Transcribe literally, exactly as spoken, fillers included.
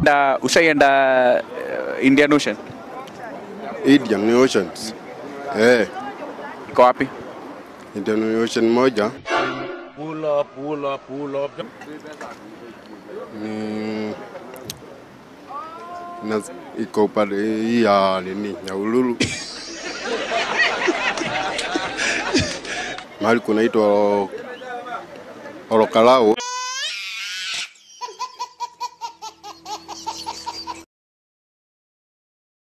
Da ushaenda uh, Indian Ocean? Indian Ocean. Eh. Iko wapi? Indian Ocean moja. Pull up, pull up, pull up. Mm. Na iko pale hii ya nini? Ya Ululu. Mahali kunaitwa Olokalao.